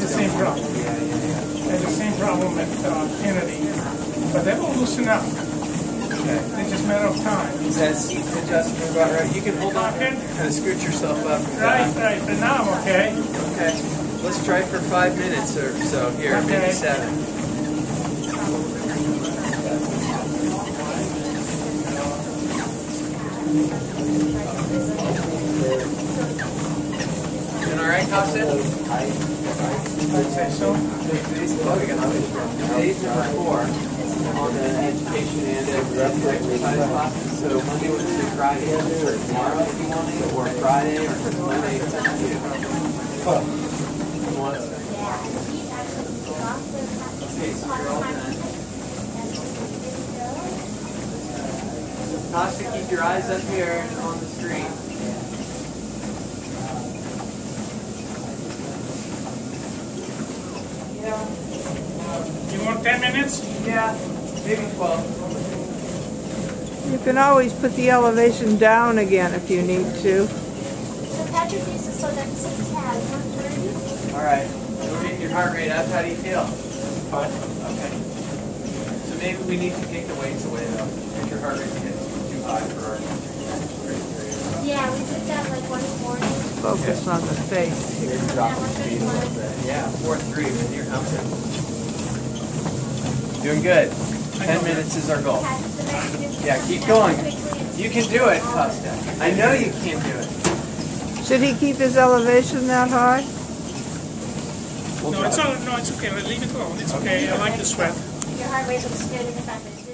the same problem. They have the same problem at Kennedy, but they will loosen up. Okay. It's just a matter of time. Is that seat adjustment about right? You can hold on and kind of scoot yourself up. Right, but now I'm okay. Okay. Let's try for 5 minutes or so here, Okay. maybe 7. Doing all right, Costa? I'd say so. Page number 4 on the education and exercise classes. So Monday, Wednesday, Friday, or tomorrow if you want it, or Friday, or Monday, it's up to you. Okay, so you're all done. Costa, keep your eyes up here and on the screen. You want 10 minutes? Yeah, maybe 12. You can always put the elevation down again if you need to. All right, we're getting your heart rate up. How do you feel? Fine. Okay. So maybe we need to take the weights away though, if your heart rate gets too high for our Yeah, we took down like 140. Focus on the face. Yeah, 4-3 with your comfort. Doing good. 10 minutes is our goal. Yeah, keep going. You can do it, Costa. I know you can do it. Should he keep his elevation that high? No, it's okay. Leave it alone. It's okay. I like the sweat. Your heart rate looks good in the 5 minutes.